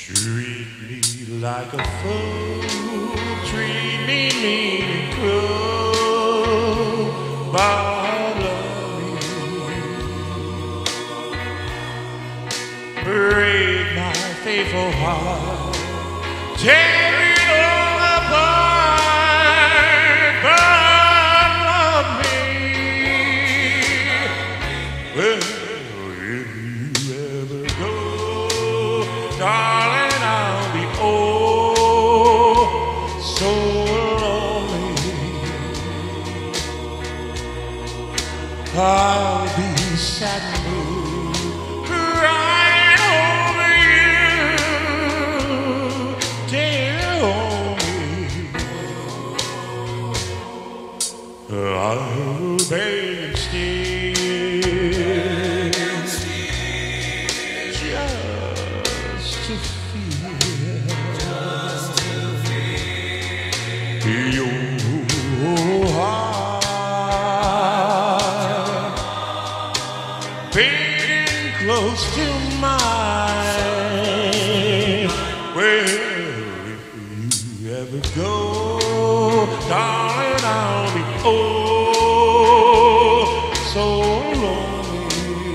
Treat me like a fool, treat me mean and cruel, but I love you. Break my faithful heart, tear it all apart, but love me. Well, if you ever go, darling, I'll be so lonely. I'll be sad and blue, crying over you, dear homie. I'll beg and steal just to feel your heart beating close to mine. Well, if you ever go, darling, I'll be so lonely.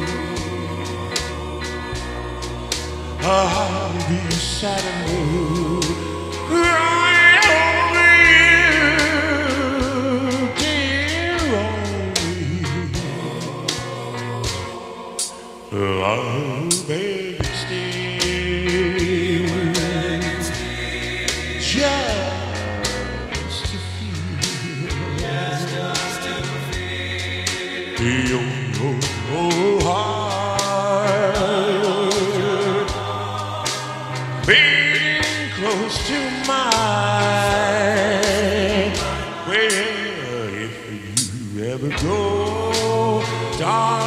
I'll be sad and blue, crying over you, dear homie. I'll beg and steal just to feel your heart beating close to mine. Well, if you ever go, darling,